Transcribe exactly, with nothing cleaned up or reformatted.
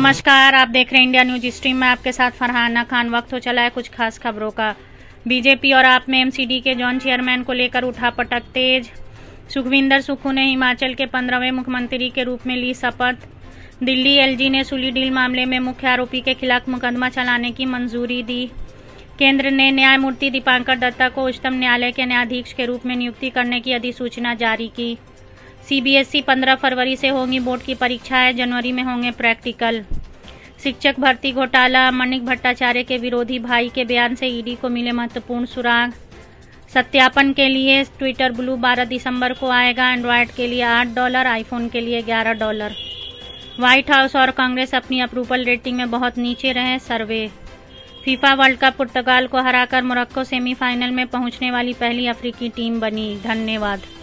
नमस्कार, आप देख रहे हैं इंडिया न्यूज स्ट्रीम में आपके साथ फरहाना खान। वक्त हो चला है कुछ खास खबरों का। बीजेपी और आप में एमसीडी के जॉन चेयरमैन को लेकर उठा पटक तेज। सुखविंदर सुक्खू ने हिमाचल के पंद्रहवें मुख्यमंत्री के रूप में ली शपथ। दिल्ली एलजी ने सुली डील मामले में मुख्य आरोपी के खिलाफ मुकदमा चलाने की मंजूरी दी। केंद्र ने न्यायमूर्ति दीपांकर दत्ता को उच्चतम न्यायालय के न्यायाधीश के रूप में नियुक्ति करने की अधिसूचना जारी की। सीबीएसई पंद्रह फरवरी से होंगी बोर्ड की परीक्षाएं, जनवरी में होंगे प्रैक्टिकल। शिक्षक भर्ती घोटाला, मणिक भट्टाचार्य के विरोधी भाई के बयान से ईडी को मिले महत्वपूर्ण सुराग। सत्यापन के लिए ट्विटर ब्लू बारह दिसंबर को आएगा। एंड्रॉयड के लिए आठ डॉलर, आईफोन के लिए ग्यारह डॉलर। व्हाइट हाउस और कांग्रेस अपनी अप्रूवल रेटिंग में बहुत नीचे रहे, सर्वे। फीफा वर्ल्ड कप पुर्तगाल को हराकर मोरक्को सेमीफाइनल में पहुंचने वाली पहली अफ्रीकी टीम बनी। धन्यवाद।